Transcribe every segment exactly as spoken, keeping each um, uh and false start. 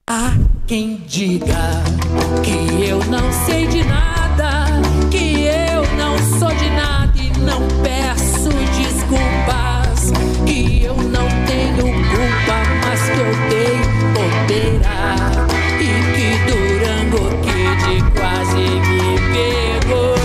Há quem diga que eu não sei de nada, que eu não sou de nada e não peço desculpas, que eu não tenho culpa, mas que eu dei bobeira e que Durango Kid quase me pegou.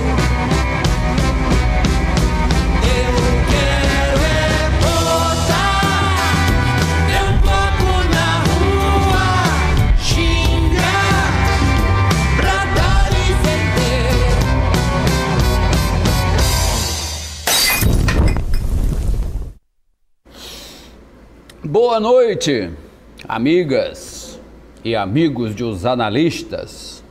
Boa noite, amigas e amigos dos analistas.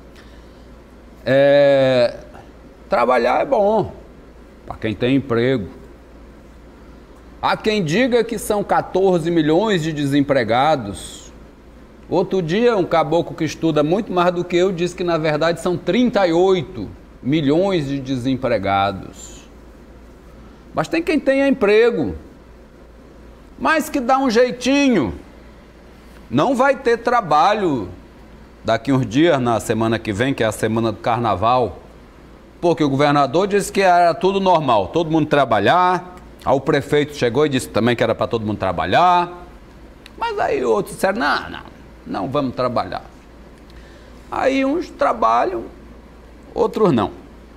É, trabalhar é bom para quem tem emprego. Há quem diga que são quatorze milhões de desempregados. Outro dia, um caboclo que estuda muito mais do que eu disse que, na verdade, são trinta e oito milhões de desempregados. Mas tem quem tenha emprego, mas que dá um jeitinho. Não vai ter trabalho daqui uns dias, na semana que vem, que é a semana do carnaval, porque o governador disse que era tudo normal, todo mundo trabalhar. Aí o prefeito chegou e disse também que era para todo mundo trabalhar. Mas aí outros disseram, não, não, não vamos trabalhar. Aí uns trabalham, outros não.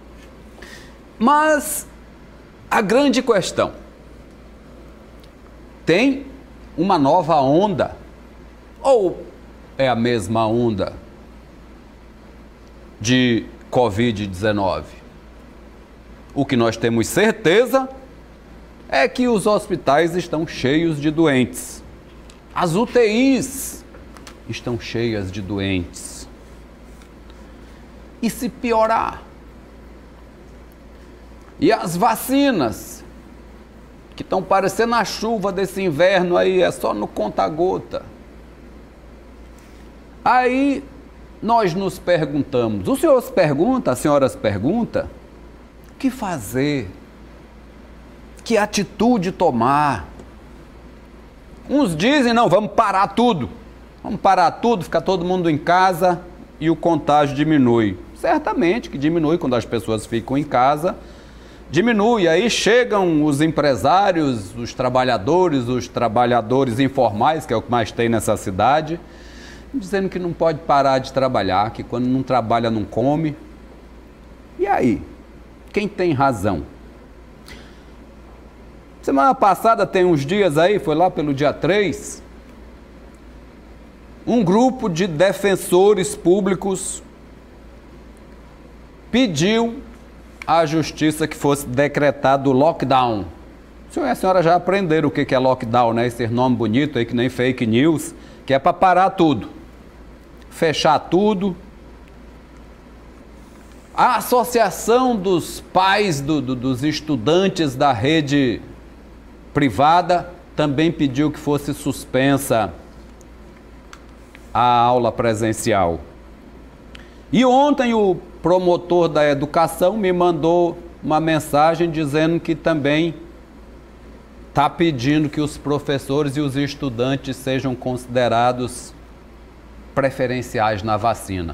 Mas a grande questão, tem uma nova onda ou é a mesma onda de covid dezenove? O que nós temos certeza é que os hospitais estão cheios de doentes. As U T Is estão cheias de doentes. E se piorar? E as vacinas, que estão parecendo a chuva desse inverno aí, é só no conta-gota. Aí nós nos perguntamos, os senhores perguntam, as senhoras perguntam, o que fazer? Que atitude tomar? Uns dizem, não, vamos parar tudo. Vamos parar tudo, ficar todo mundo em casa e o contágio diminui. Certamente que diminui quando as pessoas ficam em casa, diminui, aí chegam os empresários, os trabalhadores, os trabalhadores informais, que é o que mais tem nessa cidade, dizendo que não pode parar de trabalhar, que quando não trabalha não come. E aí? Quem tem razão? Semana passada, tem uns dias aí, foi lá pelo dia três, um grupo de defensores públicos pediu à justiça que fosse decretado lockdown. O senhor e a senhora já aprenderam o que é lockdown, né? Esse nome bonito aí que nem fake news, que é para parar tudo, fechar tudo. A Associação dos Pais do, do, dos Estudantes da Rede Privada também pediu que fosse suspensa a aula presencial. E ontem o promotor da educação me mandou uma mensagem dizendo que também está pedindo que os professores e os estudantes sejam considerados preferenciais na vacina.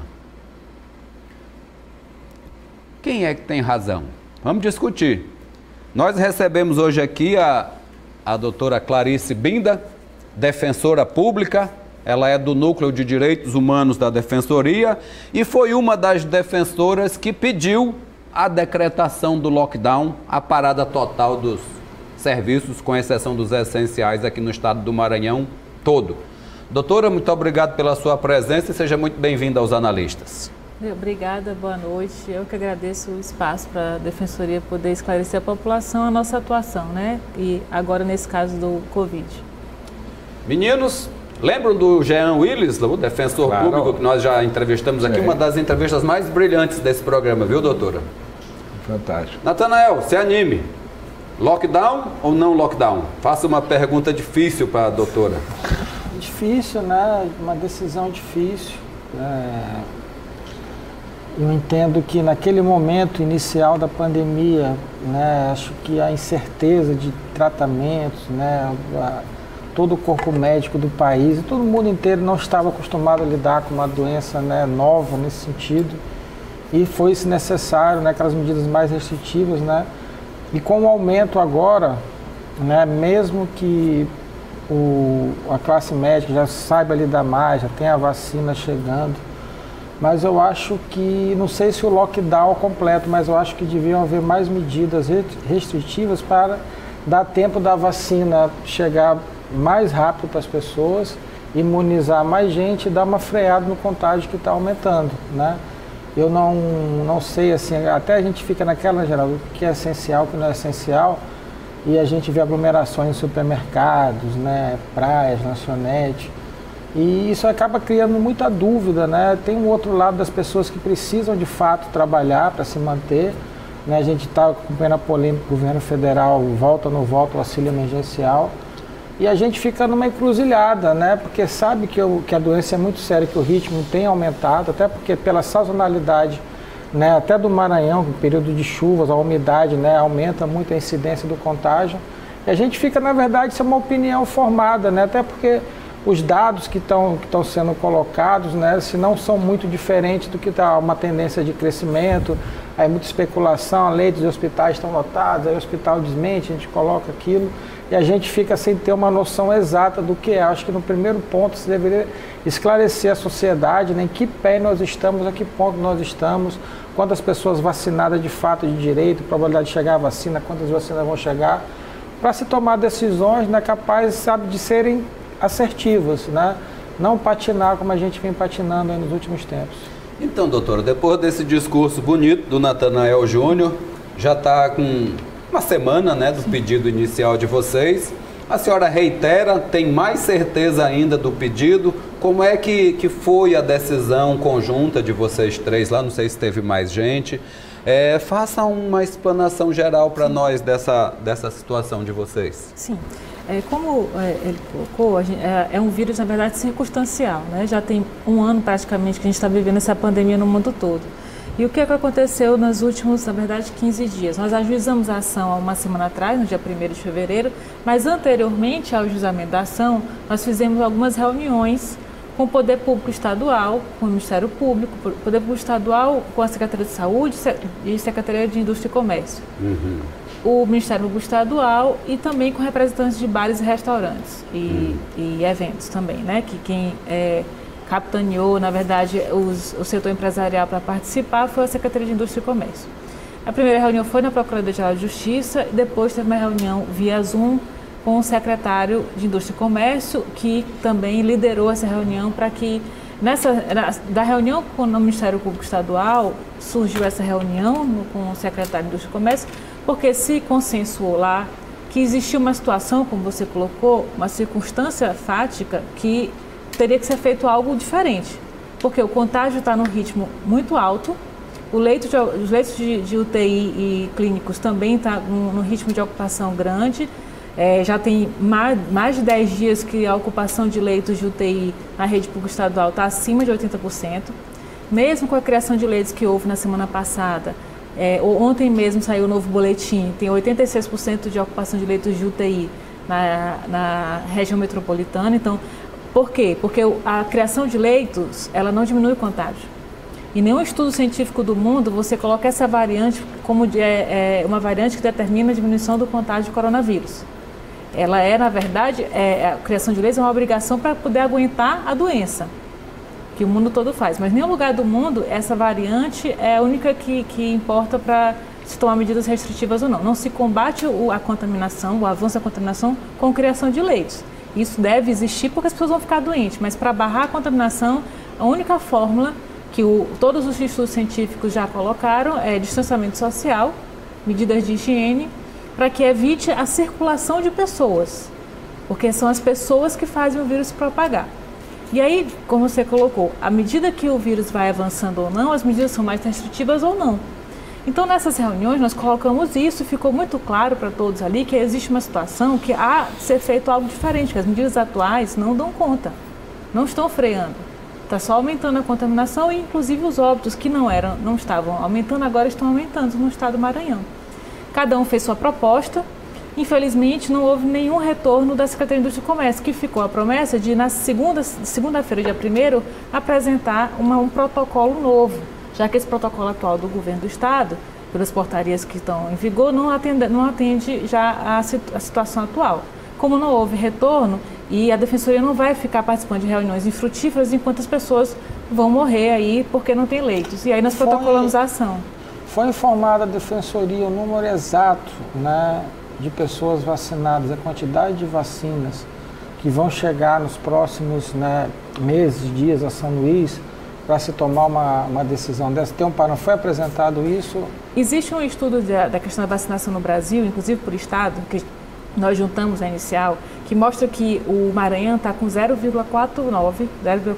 Quem é que tem razão? Vamos discutir. Nós recebemos hoje aqui a, a doutora Clarice Binda, defensora pública. Ela é do Núcleo de Direitos Humanos da Defensoria e foi uma das defensoras que pediu a decretação do lockdown, a parada total dos serviços, com exceção dos essenciais aqui no estado do Maranhão todo. Doutora, muito obrigado pela sua presença e seja muito bem-vinda aos analistas. Obrigada, boa noite. Eu que agradeço o espaço para a Defensoria poder esclarecer a população a nossa atuação, né? E agora nesse caso do Covid. Meninos, lembram do Jean Willis, o defensor claro. público que nós já entrevistamos aqui? É. Uma das entrevistas mais brilhantes desse programa, viu, doutora? Fantástico. Natanael, se anime. Lockdown ou não lockdown? Faça uma pergunta difícil para a doutora. Difícil, né? Uma decisão difícil. É... Eu entendo que naquele momento inicial da pandemia, né, acho que a incerteza de tratamentos, né, a, todo o corpo médico do país, e todo mundo inteiro não estava acostumado a lidar com uma doença, né, nova nesse sentido, e foi-se necessário, né, aquelas medidas mais restritivas, né, e com o aumento agora, né, mesmo que o, a classe médica já saiba lidar mais, já tem a vacina chegando, mas eu acho que, não sei se o lockdown completo, mas eu acho que deviam haver mais medidas restritivas para dar tempo da vacina chegar mais rápido para as pessoas, imunizar mais gente e dar uma freada no contágio que está aumentando, né? Eu não, não sei, assim, até a gente fica naquela, geral, o que é essencial, o que não é essencial, e a gente vê aglomerações em supermercados, né, praias, lanchonete, e isso acaba criando muita dúvida, né? Tem um outro lado das pessoas que precisam de fato trabalhar para se manter, né? A gente está acompanhando a polêmica do governo federal, volta ou não volta o auxílio emergencial, e a gente fica numa encruzilhada, né? Porque sabe que, eu, que a doença é muito séria, que o ritmo tem aumentado, até porque pela sazonalidade, né, até do Maranhão, no período de chuvas, a umidade, né, aumenta muito a incidência do contágio, e a gente fica, na verdade, isso é uma opinião formada, né? Até porque os dados que estão que estão sendo colocados, né, se não são muito diferentes do que está uma tendência de crescimento, aí muita especulação, leitos de hospitais estão lotados, aí o hospital desmente, a gente coloca aquilo, e a gente fica sem ter uma noção exata do que é. Acho que no primeiro ponto se deveria esclarecer a sociedade, né, em que pé nós estamos, a que ponto nós estamos, quantas pessoas vacinadas de fato de direito, probabilidade de chegar a vacina, quantas vacinas vão chegar, para se tomar decisões, né, capazes, sabe, de serem assertivas, né? Não patinar como a gente vem patinando aí nos últimos tempos. Então, doutora, depois desse discurso bonito do Natanael Júnior, já está com uma semana, né, do pedido inicial de vocês. A senhora reitera, tem mais certeza ainda do pedido? Como é que, que foi a decisão conjunta de vocês três lá? Não sei se teve mais gente. É, faça uma explanação geral para nós dessa, dessa situação de vocês. Sim. É, como é, ele colocou, gente, é, é um vírus, na verdade, circunstancial, né? Já tem um ano praticamente que a gente está vivendo essa pandemia no mundo todo. E o que, é que aconteceu nos últimos, na verdade, quinze dias? Nós ajuizamos a ação há uma semana atrás, no dia primeiro de fevereiro, mas anteriormente ao ajuizamento da ação, nós fizemos algumas reuniões com o Poder Público Estadual, com o Ministério Público, o Poder Público Estadual, com a Secretaria de Saúde e Secretaria de Indústria e Comércio. Uhum. O Ministério Público Estadual e também com representantes de bares e restaurantes e, hum. e eventos também, né? Que quem é, capitaneou, na verdade, os, o setor empresarial para participar foi a Secretaria de Indústria e Comércio. A primeira reunião foi na Procuradoria-Geral de Justiça e depois teve uma reunião via Zoom com o secretário de Indústria e Comércio, que também liderou essa reunião para que, nessa, da reunião com o Ministério Público Estadual, surgiu essa reunião no, com o secretário de Indústria e Comércio, porque se consensuou lá que existia uma situação, como você colocou, uma circunstância fática que teria que ser feito algo diferente, porque o contágio está num ritmo muito alto, o leito de, os leitos de, de U T I e clínicos também estão tá num ritmo de ocupação grande, é, já tem mais, mais de dez dias que a ocupação de leitos de U T I na rede pública estadual está acima de oitenta por cento, mesmo com a criação de leitos que houve na semana passada. É, ontem mesmo saiu o novo boletim, tem oitenta e seis por cento de ocupação de leitos de U T I na, na região metropolitana. Então, por quê? Porque a criação de leitos, ela não diminui o contágio. Em nenhum estudo científico do mundo você coloca essa variante como de, é, é, uma variante que determina a diminuição do contágio de coronavírus. Ela é, na verdade, é, a criação de leitos é uma obrigação para poder aguentar a doença, que o mundo todo faz, mas em nenhum lugar do mundo essa variante é a única que, que importa para se tomar medidas restritivas ou não. Não se combate o, a contaminação, o avanço da contaminação com criação de leitos. Isso deve existir porque as pessoas vão ficar doentes, mas para barrar a contaminação, a única fórmula que o, todos os estudos científicos já colocaram é distanciamento social, medidas de higiene, para que evite a circulação de pessoas, porque são as pessoas que fazem o vírus se propagar. E aí, como você colocou, à medida que o vírus vai avançando ou não, as medidas são mais restritivas ou não. Então, nessas reuniões, nós colocamos isso e ficou muito claro para todos ali que existe uma situação que há de ser feito algo diferente, que as medidas atuais não dão conta, não estão freando. Está só aumentando a contaminação e, inclusive, os óbitos que não, eram, não estavam aumentando, agora estão aumentando no estado do Maranhão. Cada um fez sua proposta. Infelizmente, não houve nenhum retorno da Secretaria de Indústria e Comércio, que ficou a promessa de, na segunda, segunda-feira, dia primeiro, apresentar uma, um protocolo novo, já que esse protocolo atual do governo do Estado, pelas portarias que estão em vigor, não atende, não atende já a, a situação atual. Como não houve retorno, e a Defensoria não vai ficar participando de reuniões infrutíferas enquanto as pessoas vão morrer aí porque não tem leitos. E aí nós protocolamos a ação. Foi informada a Defensoria o número exato, né, de pessoas vacinadas, a quantidade de vacinas que vão chegar nos próximos, né, meses, dias a São Luís, para se tomar uma, uma decisão dessa? Tem um parâmetro? Foi apresentado isso? Existe um estudo da, da questão da vacinação no Brasil, inclusive por estado, que nós juntamos a inicial, que mostra que o Maranhão está com zero vírgula quarenta e nove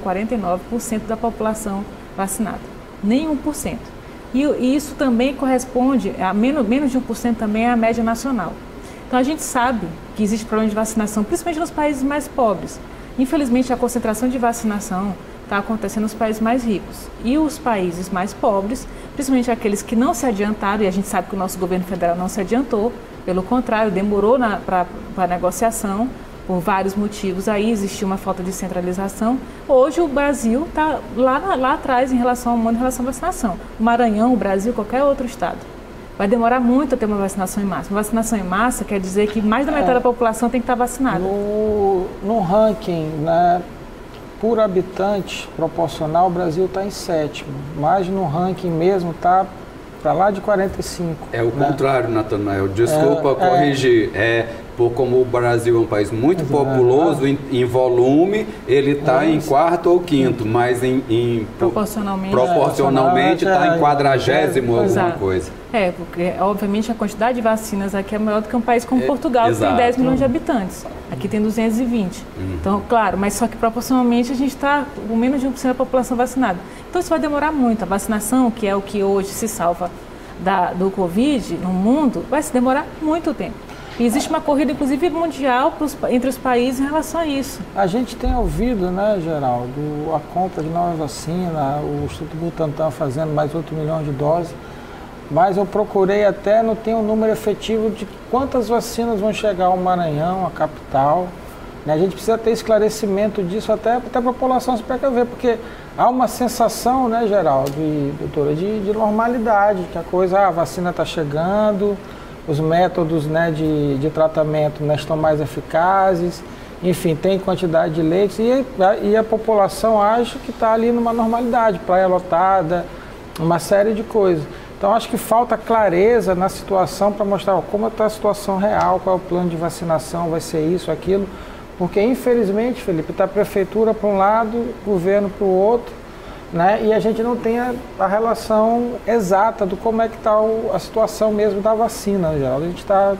por cento da população vacinada. Nem um por cento. E, e isso também corresponde, a menos, menos de um por cento também é a média nacional. Então a gente sabe que existe problema de vacinação, principalmente nos países mais pobres. Infelizmente a concentração de vacinação está acontecendo nos países mais ricos. E os países mais pobres, principalmente aqueles que não se adiantaram, e a gente sabe que o nosso governo federal não se adiantou, pelo contrário, demorou para a negociação, por vários motivos, aí existia uma falta de centralização. Hoje o Brasil está lá, lá atrás em relação ao mundo, em relação à vacinação. O Maranhão, o Brasil, qualquer outro estado. Vai demorar muito a ter uma vacinação em massa. Uma vacinação em massa quer dizer que mais da metade é, da população tem que estar vacinada. No, no ranking, né, por habitante proporcional, o Brasil está em sétimo, mas no ranking mesmo está para lá de quarenta e cinco. É o né? contrário, Natanael. Desculpa é, corrigir. É... é por como o Brasil é um país muito Exato. populoso em, em volume, ele está em quarto ou quinto, mas em, em proporcionalmente proporcionalmente está é, em quadragésimo é, alguma exato. coisa. É, porque obviamente a quantidade de vacinas aqui é maior do que um país como Portugal, é, que tem dez milhões de habitantes. Aqui tem duzentos e vinte. Uhum. Então, claro, mas só que proporcionalmente a gente está com menos de um por cento da população vacinada. Então isso vai demorar muito. A vacinação, que é o que hoje se salva da, do Covid no mundo, vai se demorar muito tempo. E existe uma corrida, inclusive, mundial pros, entre os países em relação a isso. A gente tem ouvido, né, Geraldo, a compra de nova vacina, o Instituto Butantan fazendo mais oito milhões de doses, mas eu procurei até, não tem um número efetivo de quantas vacinas vão chegar ao Maranhão, à capital. Né? A gente precisa ter esclarecimento disso até, até a população se precaver, porque há uma sensação, né, Geraldo e doutora, de, de normalidade, que a coisa, ah, a vacina está chegando, os métodos, né, de, de tratamento, né, estão mais eficazes, enfim, tem quantidade de leitos e, e a população acha que está ali numa normalidade, praia lotada, uma série de coisas. Então acho que falta clareza na situação para mostrar ó, como está a situação real, qual é o plano de vacinação, vai ser isso, aquilo, porque infelizmente, Felipe, está a prefeitura para um lado, o governo para o outro, né? E a gente não tem a, a relação exata do como é que está a situação mesmo da vacina, Geraldo. A gente está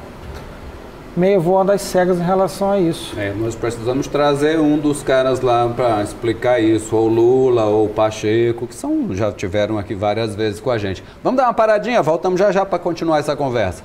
meio voando às cegas em relação a isso. É, nós precisamos trazer um dos caras lá para explicar isso, ou Lula, ou Pacheco, que são, já tiveram aqui várias vezes com a gente. Vamos dar uma paradinha, voltamos já já para continuar essa conversa.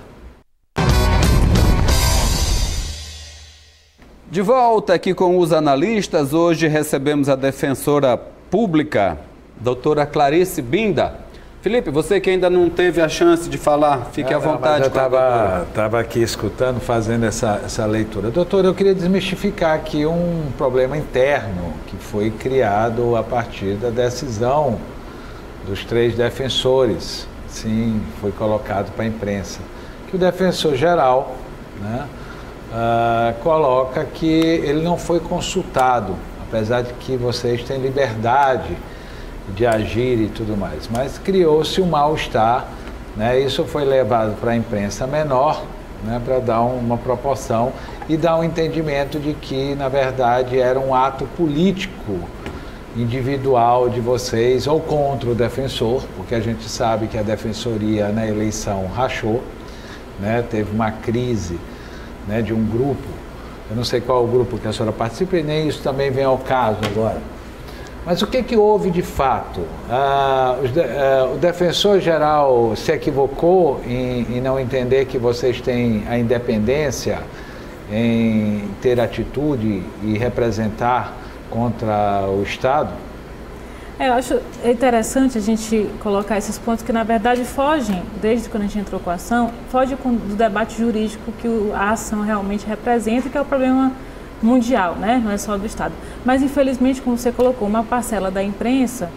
De volta aqui com os analistas, hoje recebemos a defensora pública, doutora Clarice Binda. Felipe, você que ainda não teve a chance de falar, fique é, à vontade. Eu estava aqui escutando, fazendo essa, essa leitura. Doutor, eu queria desmistificar aqui um problema interno que foi criado a partir da decisão dos três defensores. Sim, foi colocado para a imprensa. Que o defensor geral, né, uh, coloca que ele não foi consultado, apesar de que vocês têm liberdade de agir e tudo mais, mas criou-se um mal-estar, né? Isso foi levado para a imprensa menor, né, para dar uma proporção e dar um entendimento de que, na verdade, era um ato político individual de vocês ou contra o defensor, porque a gente sabe que a defensoria na eleição rachou, né? Teve uma crise, né, de um grupo, eu não sei qual o grupo que a senhora participa e nem isso também vem ao caso agora. Mas o que, que houve de fato? Ah, os de, ah, o defensor geral se equivocou em, em não entender que vocês têm a independência em ter atitude e representar contra o Estado? É, eu acho interessante a gente colocar esses pontos que, na verdade, fogem, desde quando a gente entrou com a ação, fogem do debate jurídico que a ação realmente representa, que é o problema mundial, né? Não é só do Estado. Mas, infelizmente, como você colocou, uma parcela da imprensa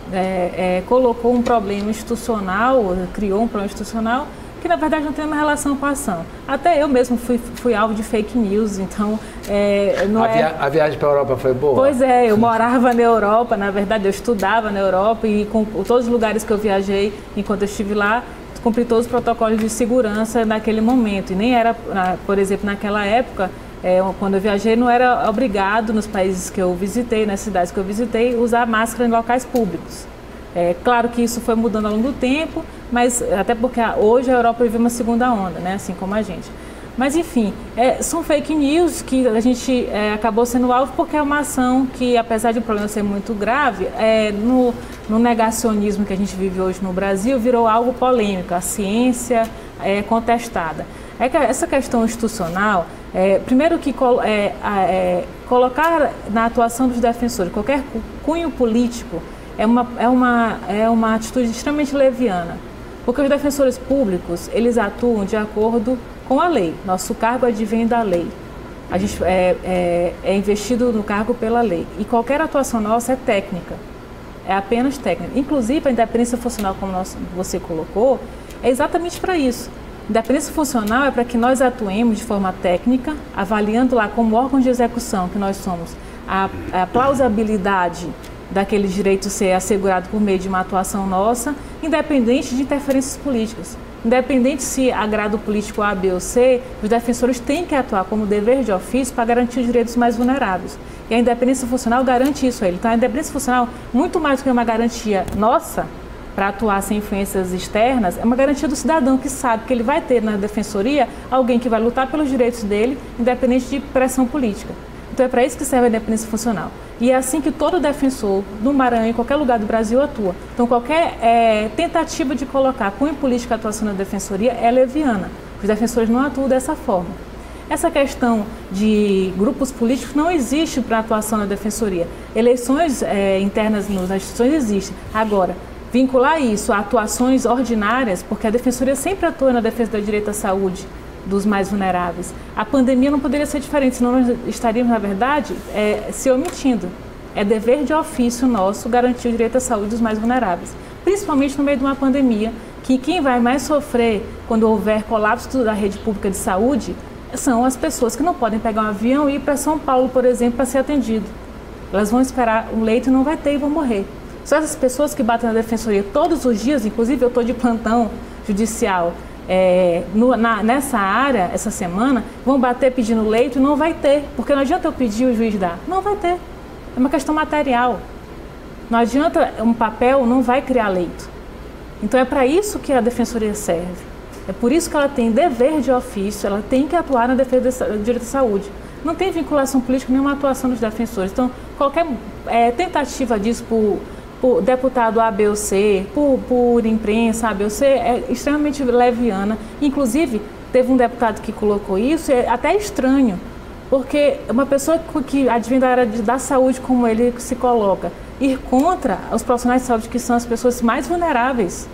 é, é, colocou um problema institucional, criou um problema institucional, que na verdade não tem uma relação com a ação. Até eu mesmo fui, fui alvo de fake news, então... É, não a, via é... a viagem para a Europa foi boa? Pois é, eu morava na Europa, na verdade eu estudava na Europa e com todos os lugares que eu viajei, enquanto eu estive lá, cumpri todos os protocolos de segurança naquele momento. E nem era, por exemplo, naquela época, é, quando eu viajei, não era obrigado nos países que eu visitei, nas cidades que eu visitei, usar máscara em locais públicos. É claro que isso foi mudando ao longo do tempo, mas até porque hoje a Europa vive uma segunda onda, né, assim como a gente. Mas enfim, é, são fake news que a gente é, acabou sendo alvo porque é uma ação que, apesar de o problema ser muito grave, é, no, no negacionismo que a gente vive hoje no Brasil, virou algo polêmico, a ciência é contestada. É que essa questão institucional, é, primeiro que é, é, colocar na atuação dos defensores qualquer cunho político é uma, é uma, é uma atitude extremamente leviana, porque os defensores públicos, eles atuam de acordo com a lei. Nosso cargo advém da lei. A gente é, é, é investido no cargo pela lei. E qualquer atuação nossa é técnica. É apenas técnica. Inclusive, a independência funcional, como nós, você colocou, é exatamente para isso. Independência funcional é para que nós atuemos de forma técnica, avaliando lá como órgão de execução que nós somos, a, a plausibilidade daquele direito ser assegurado por meio de uma atuação nossa, independente de interferências políticas. Independente se agrada o político A, B ou C, os defensores têm que atuar como dever de ofício para garantir os direitos mais vulneráveis. E a independência funcional garante isso a ele. Então, a independência funcional, muito mais do que uma garantia nossa, para atuar sem influências externas, é uma garantia do cidadão que sabe que ele vai ter na defensoria alguém que vai lutar pelos direitos dele, independente de pressão política. Então, é para isso que serve a independência funcional. E é assim que todo defensor do Maranhão, em qualquer lugar do Brasil, atua. Então, qualquer é, tentativa de colocar cunho político a atuação na defensoria é leviana. Os defensores não atuam dessa forma. Essa questão de grupos políticos não existe para atuação na defensoria. Eleições é, internas nas instituições existem. Agora, vincular isso a atuações ordinárias, porque a defensoria sempre atua na defesa do direito à saúde dos mais vulneráveis. A pandemia não poderia ser diferente, senão nós estaríamos, na verdade, é, se omitindo. É dever de ofício nosso garantir o direito à saúde dos mais vulneráveis, principalmente no meio de uma pandemia, que quem vai mais sofrer quando houver colapso da rede pública de saúde são as pessoas que não podem pegar um avião e ir para São Paulo, por exemplo, para ser atendido. Elas vão esperar um leito e não vai ter e vão morrer. São essas pessoas que batem na defensoria todos os dias, inclusive eu estou de plantão judicial, É, no, na, nessa área, essa semana, vão bater pedindo leito e não vai ter, porque não adianta eu pedir e o juiz dar, não vai ter, é uma questão material, não adianta um papel, não vai criar leito. Então é para isso que a defensoria serve, é por isso que ela tem dever de ofício, ela tem que atuar na defesa do direito à saúde, não tem vinculação política nenhuma atuação dos defensores. Então qualquer é, tentativa disso por por deputado A, B ou C, por, por imprensa A, B ou C, é extremamente leviana. Inclusive, teve um deputado que colocou isso, é até estranho, porque uma pessoa que advém da área da saúde, como ele se coloca, ir contra os profissionais de saúde, que são as pessoas mais vulneráveis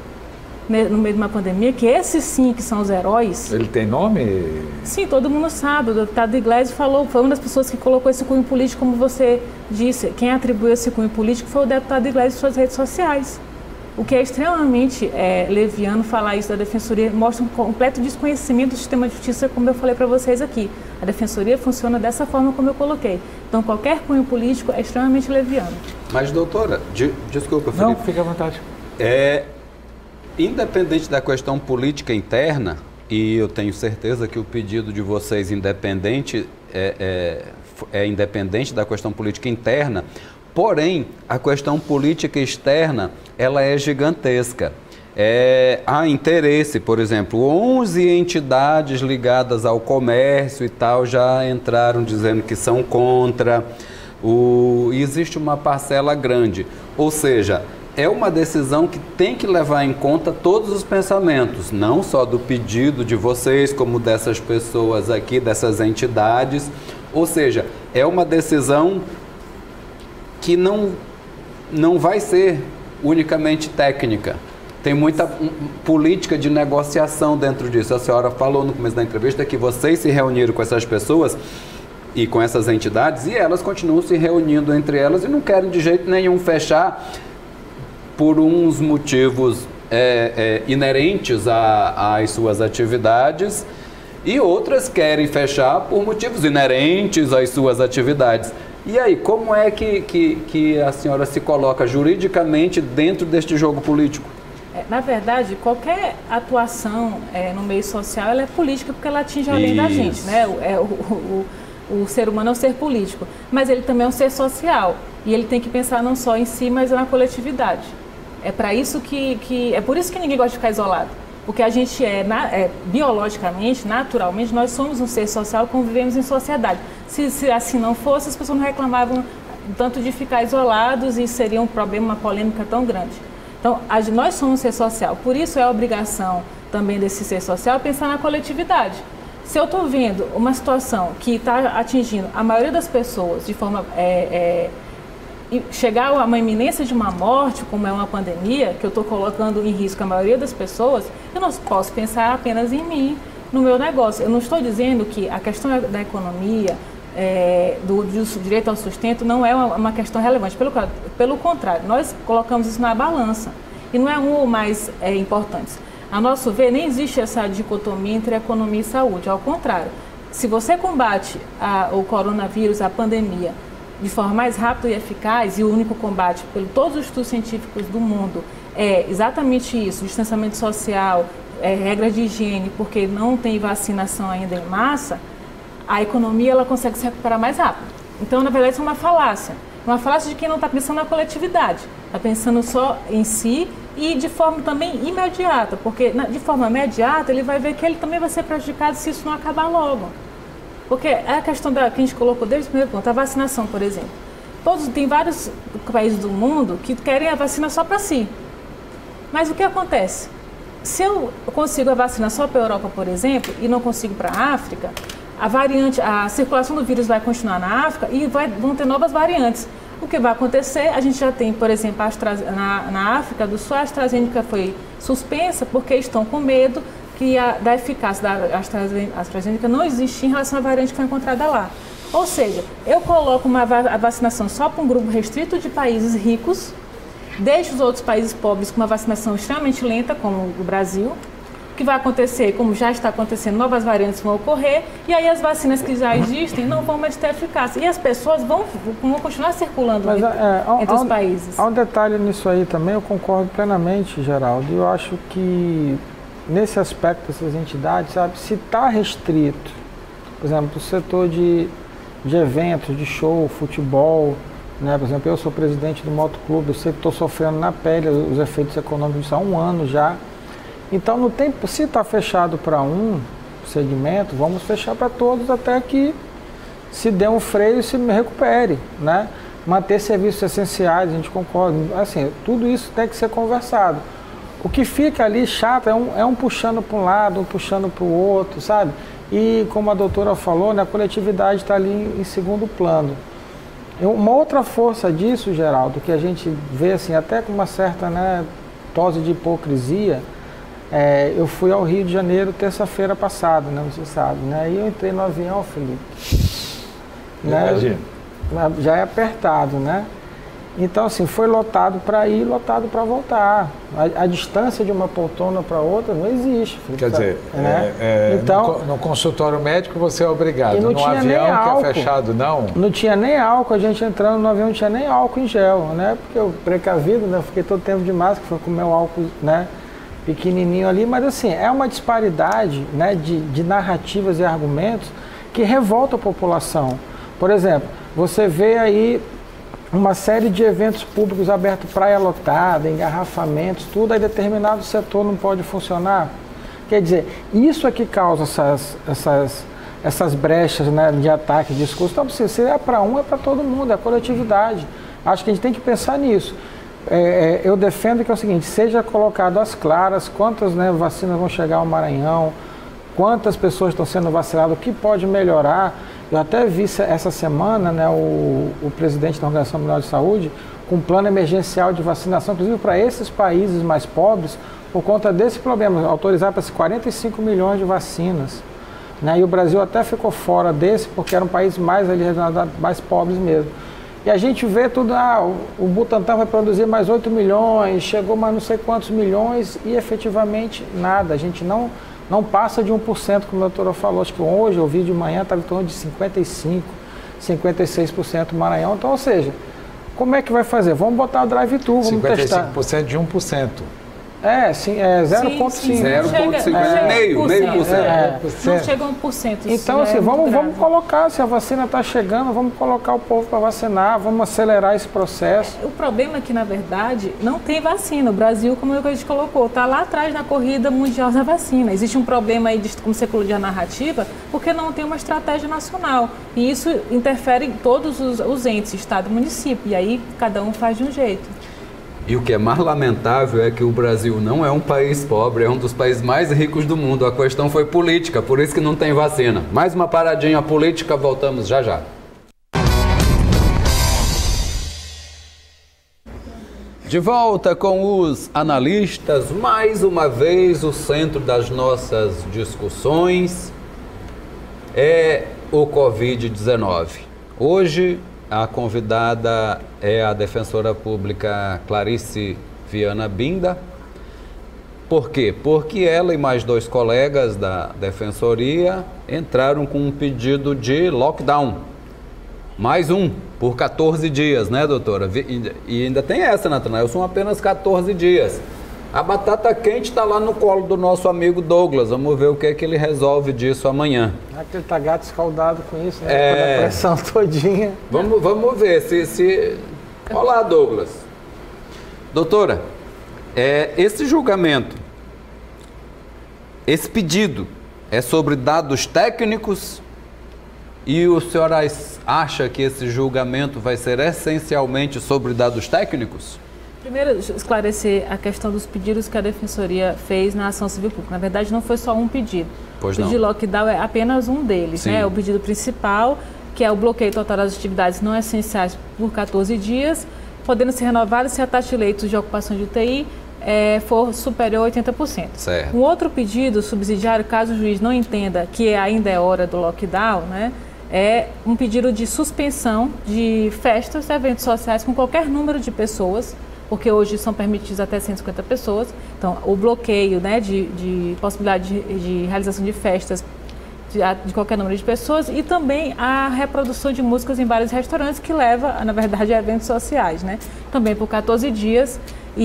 no meio de uma pandemia, que esses sim que são os heróis. Ele tem nome? Sim, todo mundo sabe. O deputado Iglesias falou, foi uma das pessoas que colocou esse cunho político, como você disse. Quem atribuiu esse cunho político foi o deputado Iglesias em suas redes sociais. O que é extremamente é, leviano falar isso da Defensoria, mostra um completo desconhecimento do sistema de justiça, como eu falei para vocês aqui. A Defensoria funciona dessa forma como eu coloquei. Então, qualquer cunho político é extremamente leviano. Mas, doutora, de, desculpa, Felipe. Não, fica à vontade. É... Independente da questão política interna, e eu tenho certeza que o pedido de vocês independente é, é, é independente da questão política interna, porém, a questão política externa, ela é gigantesca. É, há interesse, por exemplo, onze entidades ligadas ao comércio e tal já entraram dizendo que são contra, o, e existe uma parcela grande, ou seja, é uma decisão que tem que levar em conta todos os pensamentos, não só do pedido de vocês, como dessas pessoas aqui, dessas entidades. Ou seja, é uma decisão que não, não vai ser unicamente técnica. Tem muita um, política de negociação dentro disso. A senhora falou no começo da entrevista que vocês se reuniram com essas pessoas e com essas entidades e elas continuam se reunindo entre elas e não querem de jeito nenhum fechar por uns motivos é, é, inerentes a, às suas atividades e outras querem fechar por motivos inerentes às suas atividades. E aí, como é que, que, que a senhora se coloca juridicamente dentro deste jogo político? Na verdade, qualquer atuação é, no meio social ela é política porque ela atinge além da gente, né? É, o, o, o ser humano é um ser político, mas ele também é um ser social e ele tem que pensar não só em si, mas na coletividade. É para isso que, que é por isso que ninguém gosta de ficar isolado, porque a gente é, na, é biologicamente, naturalmente, nós somos um ser social, convivemos em sociedade. Se, se assim não fosse, as pessoas não reclamavam tanto de ficar isolados e seria um problema, uma polêmica tão grande. Então, a, nós somos um ser social, por isso é a obrigação também desse ser social pensar na coletividade. Se eu estou vendo uma situação que está atingindo a maioria das pessoas de forma... É, é, e chegar a uma iminência de uma morte, como é uma pandemia, que eu estou colocando em risco a maioria das pessoas, eu não posso pensar apenas em mim, no meu negócio. Eu não estou dizendo que a questão da economia, é, do, do direito ao sustento, não é uma, uma questão relevante. Pelo, pelo contrário, nós colocamos isso na balança. E não é um ou mais é, importantes. A nosso ver, nem existe essa dicotomia entre economia e saúde. Ao contrário, se você combate a, o coronavírus, a pandemia, de forma mais rápida e eficaz, e o único combate, pelos todos os estudos científicos do mundo, é exatamente isso, distanciamento social, é, regras de higiene, porque não tem vacinação ainda em massa, a economia ela consegue se recuperar mais rápido. Então, na verdade, isso é uma falácia. Uma falácia de quem não está pensando na coletividade, está pensando só em si e de forma também imediata, porque na, de forma imediata ele vai ver que ele também vai ser prejudicado se isso não acabar logo. Porque é a questão da, que a gente colocou desde o primeiro ponto, a vacinação, por exemplo. Todos, tem vários países do mundo que querem a vacina só para si. Mas o que acontece? Se eu consigo a vacina só para a Europa, por exemplo, e não consigo para a África, a variante, a circulação do vírus vai continuar na África e vai, vão ter novas variantes. O que vai acontecer? A gente já tem, por exemplo, a Astra, na, na África do Sul, a AstraZeneca foi suspensa porque estão com medo que a, da eficácia da AstraZeneca não existe em relação à variante que foi encontrada lá. Ou seja, eu coloco uma a vacinação só para um grupo restrito de países ricos, deixo os outros países pobres com uma vacinação extremamente lenta, como o Brasil. O que vai acontecer, como já está acontecendo, novas variantes vão ocorrer, e aí as vacinas que já existem não vão mais ter eficácia. E as pessoas vão, vão continuar circulando Mas, entre, é, há, entre os há um, países. Há um detalhe nisso aí também, eu concordo plenamente, Geraldo. Eu acho que nesse aspecto dessas entidades, sabe, se está restrito, por exemplo, o setor de, de eventos, de show, futebol, né? Por exemplo, eu sou presidente do motoclube, eu sei que estou sofrendo na pele os efeitos econômicos disso há um ano já. Então, não tem, se está fechado para um segmento, vamos fechar para todos até que se dê um freio e se recupere, né? Manter serviços essenciais, a gente concorda. Assim, tudo isso tem que ser conversado. O que fica ali chato é um, é um puxando para um lado, um puxando para o outro, sabe? E como a doutora falou, né, a coletividade está ali em, em segundo plano. E uma outra força disso, Geraldo, que a gente vê assim, até com uma certa, né, dose de hipocrisia, é, eu fui ao Rio de Janeiro terça-feira passada, né, você sabe, né? E eu entrei no avião, Felipe. Né, já é apertado, né? Então, assim, foi lotado para ir, lotado para voltar. A, a distância de uma poltrona para outra não existe. Quer dizer, né? é, é, então, no, no consultório médico você é obrigado. No avião que é fechado, não? Não tinha nem álcool, a gente entrando no avião não tinha nem álcool em gel, né? Porque eu, precavido, né? Eu fiquei todo tempo de máscara, foi comer o álcool, né? Pequenininho ali. Mas, assim, é uma disparidade, né? de, de narrativas e argumentos que revolta a população. Por exemplo, você vê aí uma série de eventos públicos abertos, praia lotada, engarrafamentos, tudo, aí determinado setor não pode funcionar. Quer dizer, isso é que causa essas, essas, essas brechas, né, de ataque, de discurso. Então, se é para um, é para todo mundo, é a coletividade. Acho que a gente tem que pensar nisso. É, eu defendo que é o seguinte, seja colocado às claras quantas, né, vacinas vão chegar ao Maranhão, quantas pessoas estão sendo vacinadas, o que pode melhorar. Eu até vi essa semana, né, o, o presidente da Organização Mundial de Saúde, com plano emergencial de vacinação, inclusive para esses países mais pobres, por conta desse problema, autorizar para quarenta e cinco milhões de vacinas. Né? E o Brasil até ficou fora desse, porque era um país mais, ali, mais pobres mesmo. E a gente vê tudo, ah, o Butantan vai produzir mais oito milhões, chegou mais não sei quantos milhões e efetivamente nada. A gente não, não passa de um por cento, como a doutora falou. Acho que hoje, eu vi de manhã, estava em torno de cinquenta e cinco por cento, cinquenta e seis por cento no Maranhão. Então, ou seja, como é que vai fazer? Vamos botar o drive-thru, vamos cinquenta e cinco testar. por cento de um por cento. É, sim, é zero vírgula cinco. zero vírgula cinco, é, meio, meio por cento. É, não chega a um por cento. Então, assim, é vamos, vamos colocar, se a vacina está chegando, vamos colocar o povo para vacinar, vamos acelerar esse processo. O problema é que, na verdade, não tem vacina. O Brasil, como a gente colocou, está lá atrás na corrida mundial da vacina. Existe um problema aí, de, como você colocou, de narrativa, porque não tem uma estratégia nacional. E isso interfere em todos os, os entes, Estado e município. E aí, cada um faz de um jeito. E o que é mais lamentável é que o Brasil não é um país pobre, é um dos países mais ricos do mundo. A questão foi política, por isso que não tem vacina. Mais uma paradinha política, voltamos já já. De volta com os analistas, mais uma vez o centro das nossas discussões é o covid dezenove. Hoje a convidada é a defensora pública Clarice Viana Binda. Por quê? Porque ela e mais dois colegas da defensoria entraram com um pedido de lockdown. Mais um, por quatorze dias, né, doutora? E ainda tem essa, Natanael, são apenas quatorze dias. A batata quente está lá no colo do nosso amigo Douglas. Vamos ver o que é que ele resolve disso amanhã. É que ele está gato escaldado com isso, né? É... Com a pressão todinha. Vamos, vamos ver se... se... Olá, Douglas. Doutora, é, esse julgamento, esse pedido é sobre dados técnicos e o senhor acha que esse julgamento vai ser essencialmente sobre dados técnicos? Primeiro, esclarecer a questão dos pedidos que a Defensoria fez na ação civil pública. Na verdade, não foi só um pedido. Pois o pedido de lockdown é apenas um deles. Né? O pedido principal, que é o bloqueio total das atividades não essenciais por quatorze dias, podendo ser renovado se a taxa de leitos de ocupação de U T I é, for superior a oitenta por cento. Certo. Um outro pedido subsidiário, caso o juiz não entenda que ainda é hora do lockdown, né, é um pedido de suspensão de festas e eventos sociais com qualquer número de pessoas, porque hoje são permitidos até cento e cinquenta pessoas. Então, o bloqueio, né, de, de possibilidade de, de realização de festas de, de qualquer número de pessoas e também a reprodução de músicas em bares e restaurantes, que leva, na verdade, a eventos sociais, né? Também por quatorze dias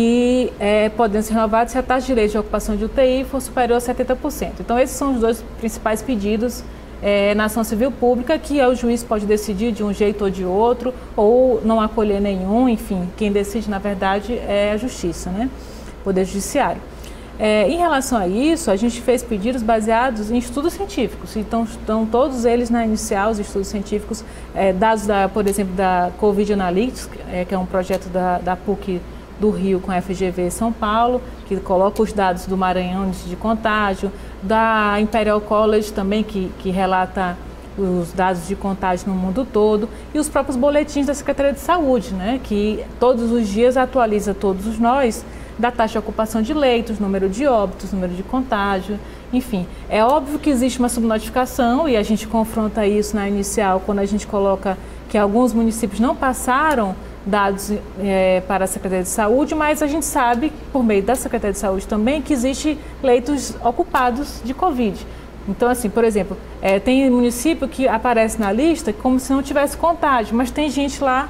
e é, podendo ser renovados se a taxa de leite de ocupação de U T I for superior a setenta por cento. Então, esses são os dois principais pedidos É, na ação civil pública, que é o juiz pode decidir de um jeito ou de outro, ou não acolher nenhum, enfim, quem decide, na verdade, é a Justiça, né? Poder Judiciário. É, em relação a isso, a gente fez pedidos baseados em estudos científicos, então estão todos eles na inicial, os estudos científicos, é, dados, da, por exemplo, da Covid Analytics, é, que é um projeto da, da P U C do Rio com a F G V São Paulo, que coloca os dados do Maranhão de contágio, da Imperial College também, que, que relata os dados de contágio no mundo todo, e os próprios boletins da Secretaria de Saúde, né, que todos os dias atualiza todos os nós da taxa de ocupação de leitos, número de óbitos, número de contágio, enfim. É óbvio que existe uma subnotificação e a gente confronta isso na inicial quando a gente coloca que alguns municípios não passaram dados é, para a Secretaria de Saúde, mas a gente sabe, por meio da Secretaria de Saúde também, que existe leitos ocupados de Covid. Então, assim, por exemplo, é, tem município que aparece na lista como se não tivesse contágio, mas tem gente lá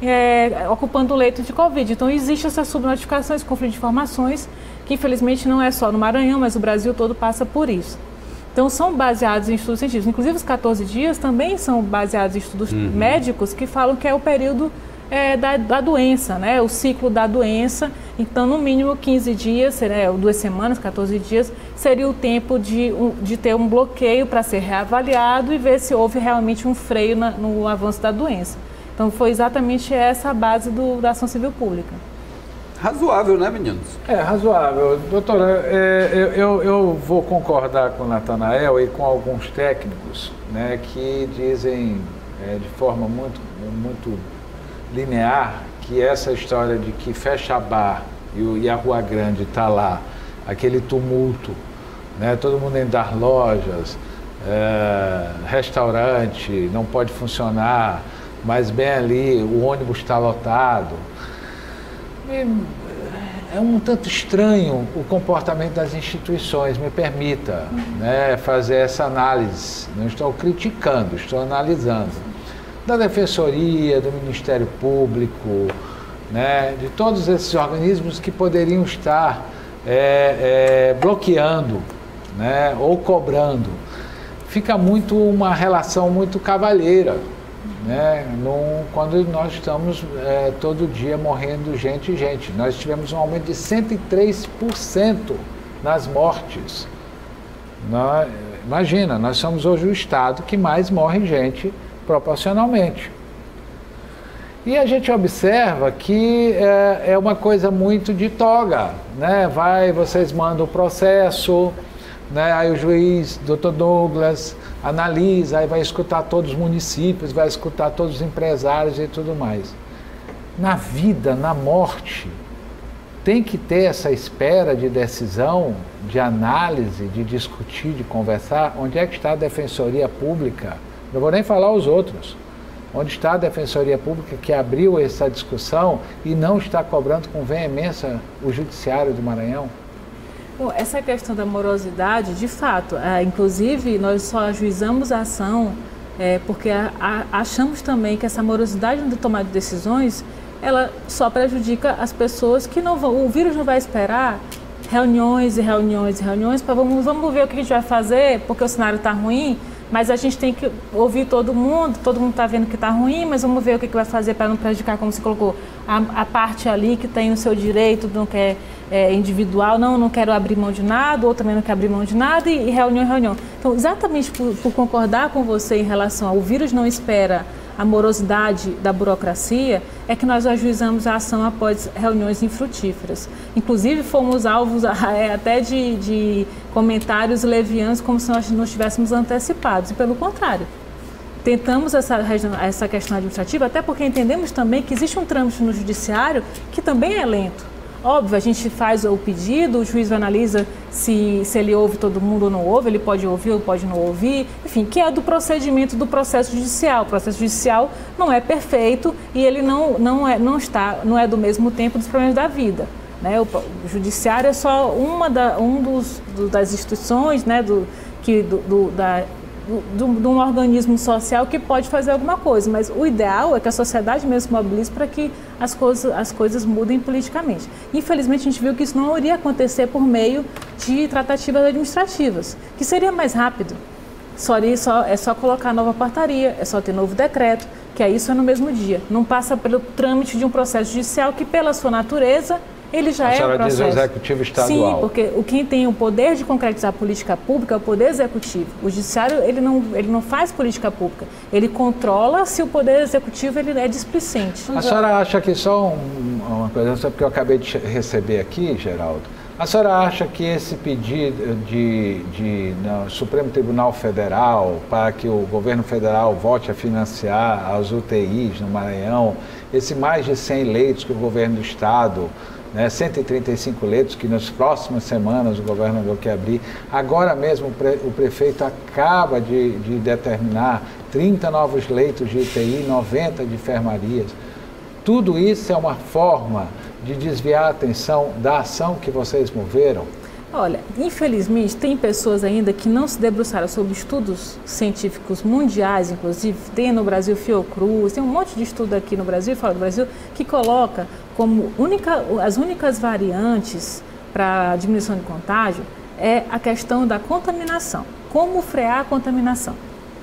é, ocupando o leito de Covid. Então, existe essa subnotificação, esse conflito de informações, que infelizmente não é só no Maranhão, mas o Brasil todo passa por isso. Então, são baseados em estudos científicos. Inclusive, os quatorze dias também são baseados em estudos uhum. médicos que falam que é o período É, da, da doença, né? O ciclo da doença. Então, no mínimo quinze dias, seria, duas semanas, quatorze dias, seria o tempo de, um, de ter um bloqueio para ser reavaliado e ver se houve realmente um freio na, no avanço da doença. Então, foi exatamente essa a base do, da ação civil pública. Razoável, né, meninos? É, razoável. Doutora, é, eu, eu, eu vou concordar com o Natanael e com alguns técnicos, né, que dizem é, de forma muito, muito linear que essa história de que fecha bar e, o, e a Rua Grande está lá, aquele tumulto, né? Todo mundo dentro das lojas, é, restaurante não pode funcionar, mas bem ali o ônibus está lotado. E é um tanto estranho o comportamento das instituições, me permita, né, fazer essa análise. Não estou criticando, estou analisando. Da Defensoria, do Ministério Público, né, de todos esses organismos que poderiam estar é, é, bloqueando, né, ou cobrando. Fica muito uma relação muito cavalheira, né, num, quando nós estamos é, todo dia morrendo gente e gente. Nós tivemos um aumento de cento e três por cento nas mortes. Nós, imagina, nós somos hoje o estado que mais morre gente proporcionalmente. E a gente observa que é, é uma coisa muito de toga, né? Vai, vocês mandam o processo, né? Aí o juiz, doutor Douglas, analisa, aí vai escutar todos os municípios, vai escutar todos os empresários e tudo mais. Na vida, na morte, tem que ter essa espera de decisão, de análise, de discutir, de conversar. Onde é que está a Defensoria Pública? Não vou nem falar os outros. Onde está a Defensoria Pública que abriu essa discussão e não está cobrando com veemência o Judiciário do Maranhão? Bom, essa questão da morosidade, de fato, é, inclusive nós só ajuizamos a ação é, porque a, a, achamos também que essa morosidade de tomada de decisões, ela só prejudica as pessoas que não vão, o vírus não vai esperar reuniões e reuniões e reuniões para vamos, vamos ver o que a gente vai fazer, porque o cenário está ruim, mas a gente tem que ouvir todo mundo, todo mundo está vendo que está ruim, mas vamos ver o que, que vai fazer para não prejudicar, como você colocou, a, a parte ali que tem o seu direito, não quer é, individual, não, não quero abrir mão de nada, ou também não quer abrir mão de nada, e, e reunião, reunião. Então, exatamente por, por concordar com você em relação ao vírus não espera a morosidade da burocracia, é que nós ajuizamos a ação após reuniões infrutíferas. Inclusive, fomos alvos até de, de comentários levianos, como se nós não estivéssemos antecipados, e pelo contrário. Tentamos essa, essa questão administrativa, até porque entendemos também que existe um trâmite no judiciário que também é lento. Óbvio, a gente faz o pedido, o juiz analisa se, se ele ouve todo mundo ou não ouve, ele pode ouvir ou pode não ouvir, enfim, que é do procedimento do processo judicial. O processo judicial não é perfeito e ele não, não, é, não, está, não é do mesmo tempo dos problemas da vida. Né? O, o judiciário é só uma da, um dos, do, das instituições, né, do, que, do, do, da, do, de um organismo social que pode fazer alguma coisa, mas o ideal é que a sociedade mesmo se mobilize para que as coisas, as coisas mudem politicamente. Infelizmente, a gente viu que isso não iria acontecer por meio de tratativas administrativas, que seria mais rápido. Só, só, é só colocar nova portaria, é só ter novo decreto, que aí isso é no mesmo dia. Não passa pelo trâmite de um processo judicial que, pela sua natureza, ele já é um processo. A senhora diz o executivo estadual. Sim, porque o quem tem o poder de concretizar a política pública é o poder executivo. O judiciário, ele não, ele não faz política pública. Ele controla se o poder executivo ele é displicente. A senhora acha que só um, uma coisa, só porque eu acabei de receber aqui, Geraldo, a senhora acha que esse pedido de, de, no Supremo Tribunal Federal para que o governo federal volte a financiar as U T Is no Maranhão, esse mais de cem leitos que o governo do estado, né, cento e trinta e cinco leitos que nas próximas semanas o governador quer abrir. Agora mesmo o, pre, o prefeito acaba de, de determinar trinta novos leitos de U T I, noventa de enfermarias. Tudo isso é uma forma de desviar a atenção da ação que vocês moveram? Olha, infelizmente tem pessoas ainda que não se debruçaram sobre estudos científicos mundiais, inclusive tem no Brasil Fiocruz, tem um monte de estudo aqui no Brasil e fora do Brasil que coloca como única, as únicas variantes para a diminuição de contágio é a questão da contaminação. Como frear a contaminação?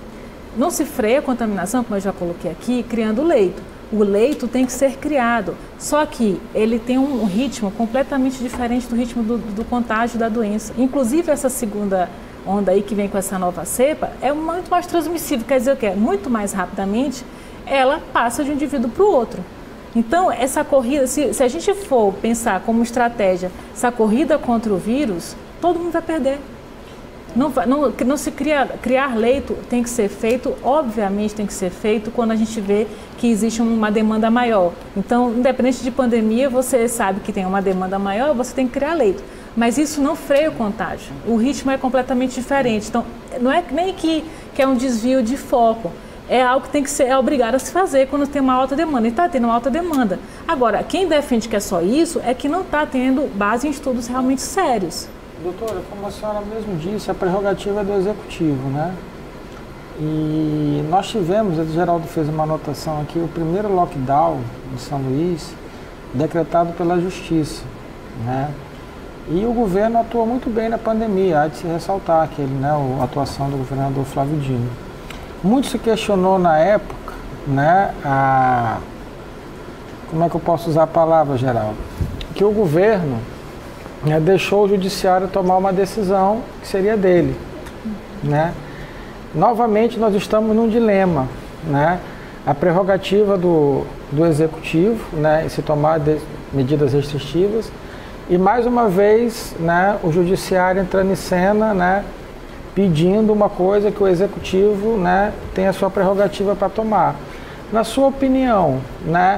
Não se freia a contaminação, como eu já coloquei aqui, criando leito. O leito tem que ser criado, só que ele tem um ritmo completamente diferente do ritmo do, do contágio da doença. Inclusive, essa segunda onda aí que vem com essa nova cepa é muito mais transmissível, quer dizer o quê? Muito mais rapidamente ela passa de um indivíduo para o outro. Então, essa corrida, se, se a gente for pensar como estratégia, essa corrida contra o vírus, todo mundo vai perder. Não, não, não se cria, criar leito tem que ser feito, obviamente tem que ser feito quando a gente vê que existe uma demanda maior. Então, independente de pandemia, você sabe que tem uma demanda maior, você tem que criar leito. Mas isso não freia o contágio. O ritmo é completamente diferente. Então, não é nem que, que é um desvio de foco. É algo que tem que ser é obrigado a se fazer quando tem uma alta demanda. E está tendo uma alta demanda. Agora, quem defende que é só isso é que não está tendo base em estudos realmente sérios. Doutora, como a senhora mesmo disse, a prerrogativa é do Executivo, né? E nós tivemos, o Geraldo fez uma anotação aqui, o primeiro lockdown em São Luís, decretado pela Justiça, né? E o governo atuou muito bem na pandemia, há de se ressaltar aquele, né, a atuação do governador Flávio Dino. Muito se questionou na época, né, a... como é que eu posso usar a palavra, Geraldo? Que o governo, né, deixou o judiciário tomar uma decisão que seria dele, né? Novamente nós estamos num dilema, né? A prerrogativa do, do executivo, né, se tomar de, medidas restritivas, e mais uma vez, né, o judiciário entrando em cena, né, pedindo uma coisa que o executivo, né, tem a sua prerrogativa para tomar. Na sua opinião, né,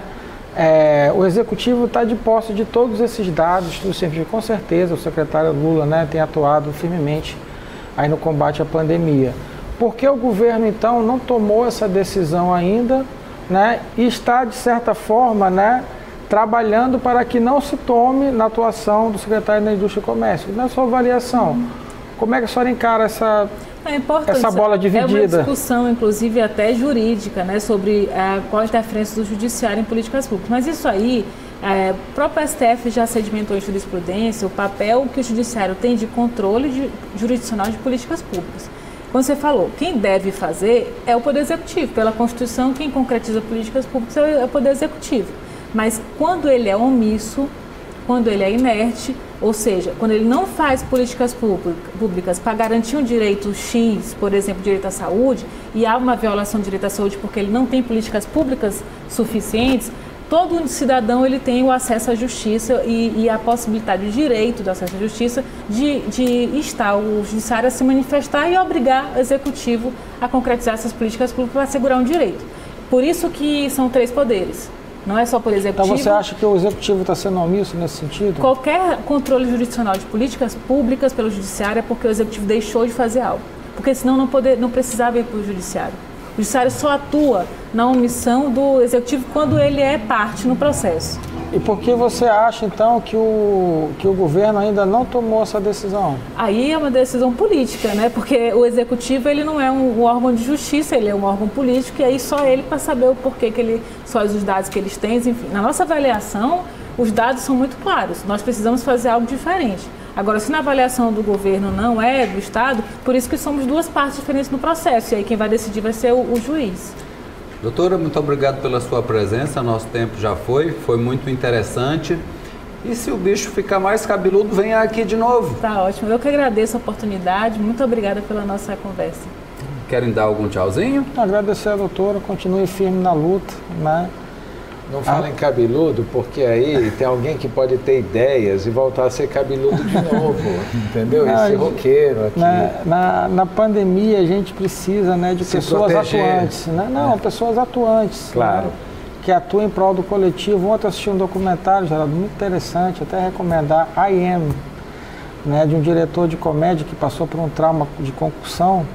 É, o Executivo está de posse de todos esses dados, tudo científico, com certeza o secretário Lula, né, tem atuado firmemente aí no combate à pandemia. Por que o governo, então, não tomou essa decisão ainda, né, e está, de certa forma, né, trabalhando para que não se tome na atuação do secretário da Indústria e Comércio? Na sua avaliação, como é que a senhora encara essa... É importante, essa bola dividida. É uma discussão, inclusive, até jurídica, né, sobre é, qual a interferência do judiciário em políticas públicas. Mas isso aí, é, o próprio S T F já sedimentou em jurisprudência o papel que o judiciário tem de controle de, jurisdicional de políticas públicas. Como você falou, quem deve fazer é o Poder Executivo. Pela Constituição, quem concretiza políticas públicas é o Poder Executivo. Mas quando ele é omisso, quando ele é inerte, ou seja, quando ele não faz políticas públicas para garantir um direito X, por exemplo, direito à saúde, e há uma violação do direito à saúde porque ele não tem políticas públicas suficientes, todo cidadão ele tem o acesso à justiça e, e a possibilidade, o direito do acesso à justiça de, de estar o judiciário a se manifestar e obrigar o executivo a concretizar essas políticas públicas para assegurar um direito. Por isso que são três poderes. Não é só por executivo. Então você acha que o executivo está sendo omisso nesse sentido? Qualquer controle jurisdicional de políticas públicas pelo judiciário é porque o executivo deixou de fazer algo. Porque senão não, poder, não precisava ir para o judiciário. O judiciário só atua na omissão do executivo quando ele é parte no processo. E por que você acha, então, que o, que o governo ainda não tomou essa decisão? Aí é uma decisão política, né? Porque o executivo ele não é um, um órgão de justiça, ele é um órgão político e aí só ele para saber o porquê que ele, só os dados que eles têm, enfim. Na nossa avaliação, os dados são muito claros, nós precisamos fazer algo diferente. Agora, se na avaliação do governo não é do Estado, por isso que somos duas partes diferentes no processo, e aí quem vai decidir vai ser o, o juiz. Doutora, muito obrigado pela sua presença, nosso tempo já foi, foi muito interessante. E se o bicho ficar mais cabeludo, venha aqui de novo. Tá ótimo, eu que agradeço a oportunidade, muito obrigada pela nossa conversa. Querem dar algum tchauzinho? Agradecer a doutora, continue firme na luta, né? Não fala ah. em cabeludo, porque aí tem alguém que pode ter ideias e voltar a ser cabeludo de novo, entendeu? Não, Esse roqueiro aqui. Na, na, na pandemia a gente precisa, né, de Se pessoas proteger. atuantes. Né? Não, é. pessoas atuantes. Claro. Né? Que atuam em prol do coletivo. Ontem eu assisti um documentário, Geraldo, muito interessante, até recomendar, I Am, né, de um diretor de comédia que passou por um trauma de concussão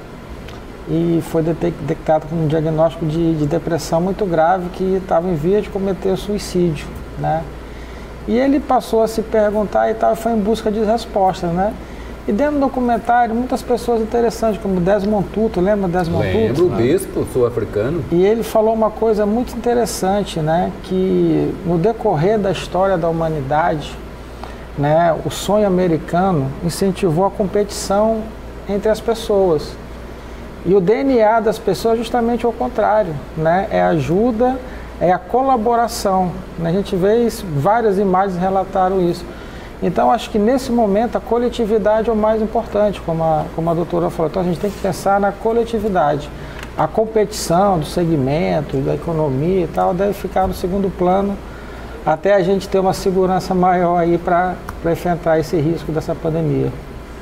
e foi detectado com um diagnóstico de, de depressão muito grave, que estava em via de cometer suicídio, né? E ele passou a se perguntar e tal, foi em busca de respostas, né? E dentro do documentário, muitas pessoas interessantes, como Desmond Tutu, lembra Desmond Tutu? Lembro, o bispo sul-africano. E ele falou uma coisa muito interessante, né? Que no decorrer da história da humanidade, né, o sonho americano incentivou a competição entre as pessoas. E o D N A das pessoas é justamente ao contrário, né? É a ajuda, é a colaboração. A gente vê isso, várias imagens relataram isso. Então, acho que nesse momento a coletividade é o mais importante, como a, como a doutora falou. Então, a gente tem que pensar na coletividade. A competição do segmento, da economia e tal, deve ficar no segundo plano, até a gente ter uma segurança maior aí para enfrentar esse risco dessa pandemia.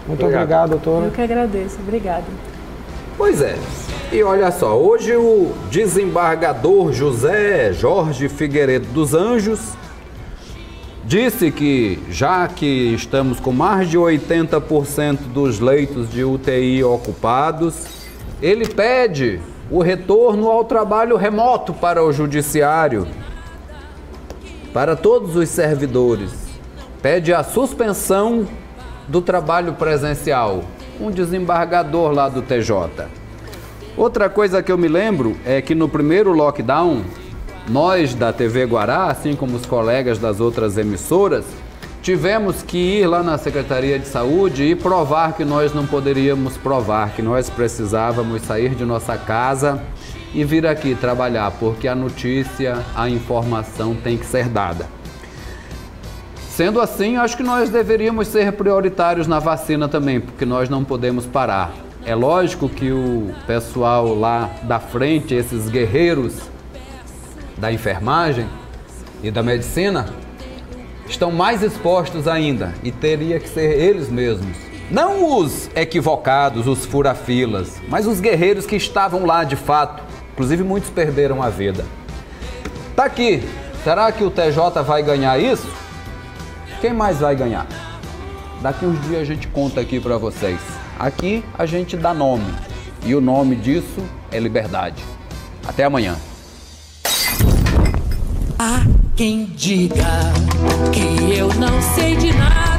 Muito obrigado, obrigado doutora. Eu que agradeço. Obrigada. Pois é. E olha só, hoje o desembargador José Jorge Figueiredo dos Anjos disse que, já que estamos com mais de oitenta por cento dos leitos de U T I ocupados, ele pede o retorno ao trabalho remoto para o judiciário, para todos os servidores. Pede a suspensão do trabalho presencial. Um desembargador lá do T J. Outra coisa que eu me lembro é que no primeiro lockdown, nós da T V Guará, assim como os colegas das outras emissoras, tivemos que ir lá na Secretaria de Saúde e provar que nós não poderíamos provar, que nós precisávamos sair de nossa casa e vir aqui trabalhar, porque a notícia, a informação tem que ser dada. Sendo assim, acho que nós deveríamos ser prioritários na vacina também, porque nós não podemos parar. É lógico que o pessoal lá da frente, esses guerreiros da enfermagem e da medicina, estão mais expostos ainda e teria que ser eles mesmos. Não os equivocados, os fura-filas, mas os guerreiros que estavam lá de fato. Inclusive muitos perderam a vida. Tá aqui, será que o T J vai ganhar isso? Quem mais vai ganhar? Daqui uns dias a gente conta aqui para vocês. Aqui a gente dá nome e o nome disso é liberdade. Até amanhã. Há quem diga que eu não sei de nada.